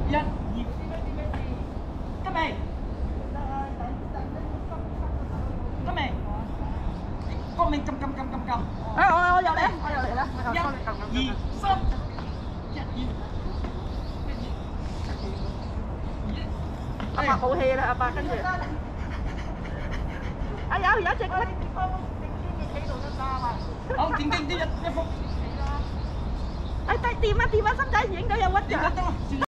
一、二，得未？得未？光明撳。 我又嚟啦！ 一、二、三， 阿伯好氣啦，阿伯跟住。啊有一隻嗰啲企度得㗎嘛？ 好，靜啲一幅。 哎，掂啊，心仔影到有屈㗎。